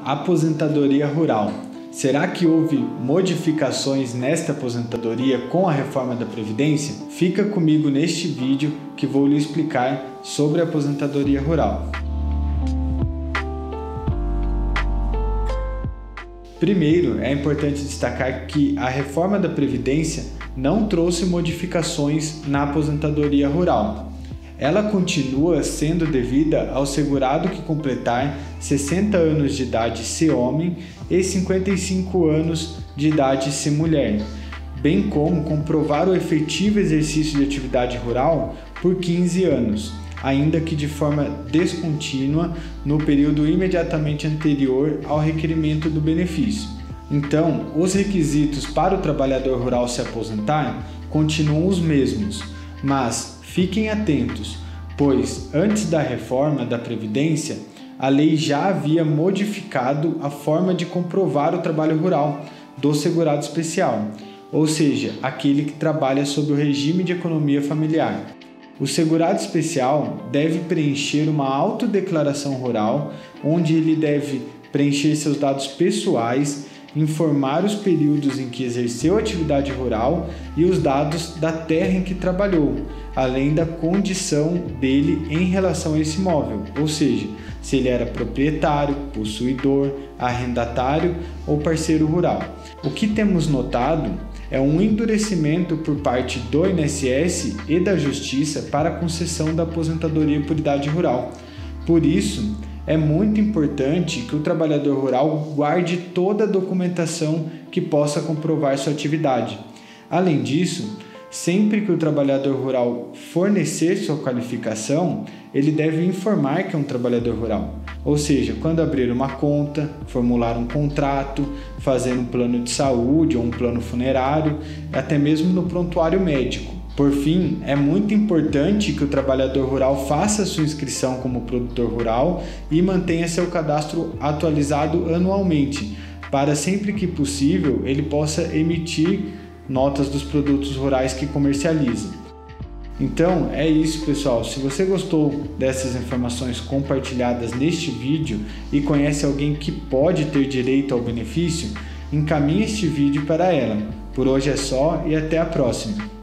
Aposentadoria rural. Será que houve modificações nesta aposentadoria com a reforma da Previdência? Fica comigo neste vídeo que vou lhe explicar sobre a aposentadoria rural. Primeiro, é importante destacar que a reforma da Previdência não trouxe modificações na aposentadoria rural. Ela continua sendo devida ao segurado que completar 60 anos de idade se homem e 55 anos de idade se mulher, bem como comprovar o efetivo exercício de atividade rural por 15 anos, ainda que de forma descontínua no período imediatamente anterior ao requerimento do benefício. Então, os requisitos para o trabalhador rural se aposentar continuam os mesmos, mas fiquem atentos, pois antes da reforma da Previdência, a lei já havia modificado a forma de comprovar o trabalho rural do segurado especial, ou seja, aquele que trabalha sob o regime de economia familiar. O segurado especial deve preencher uma autodeclaração rural, onde ele deve preencher seus dados pessoais, informar os períodos em que exerceu atividade rural e os dados da terra em que trabalhou, além da condição dele em relação a esse imóvel, ou seja, se ele era proprietário, possuidor, arrendatário ou parceiro rural. O que temos notado é um endurecimento por parte do INSS e da Justiça para a concessão da aposentadoria por idade rural. Por isso, é muito importante que o trabalhador rural guarde toda a documentação que possa comprovar sua atividade. Além disso, sempre que o trabalhador rural fornecer sua qualificação, ele deve informar que é um trabalhador rural. Ou seja, quando abrir uma conta, formular um contrato, fazer um plano de saúde ou um plano funerário, até mesmo no prontuário médico. Por fim, é muito importante que o trabalhador rural faça sua inscrição como produtor rural e mantenha seu cadastro atualizado anualmente, para sempre que possível ele possa emitir notas dos produtos rurais que comercializa. Então é isso, pessoal. Se você gostou dessas informações compartilhadas neste vídeo e conhece alguém que pode ter direito ao benefício, encaminhe este vídeo para ela. Por hoje é só e até a próxima.